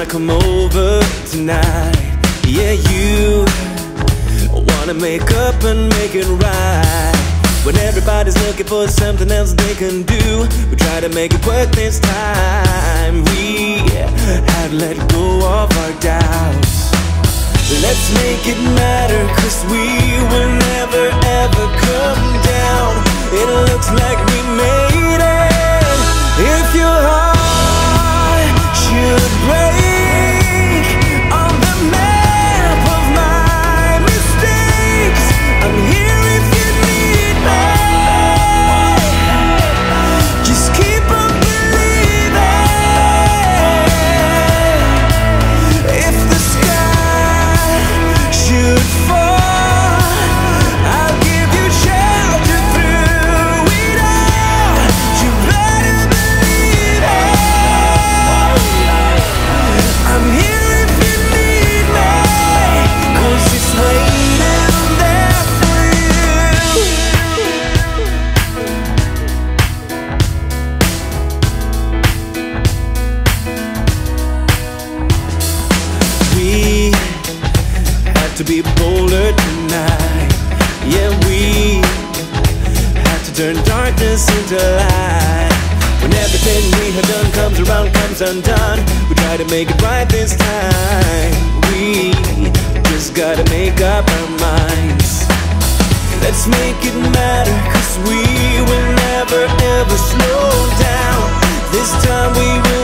wanna come over tonight. Yeah, you wanna make up and make it right. When everybody's looking for something else they can do, we try to make it work this time. We have let go of our doubts. Let's make it matter, 'cause we will never ever come down. It looks like we made it. If your heart should break on the map of my mistakes, I'm here if you need me. Just keep on believing. If the sky should fall, I'll give you shelter through it all. You better believe it. I'm here if you need me, 'cause it's waiting there for you. We have to be bolder tonight. Yeah, we have to turn darkness into light. When everything we have done comes around, comes undone, we try to make it right this time. We just gotta make up our minds. Let's make it matter, 'cause we will never ever slow down. This time we will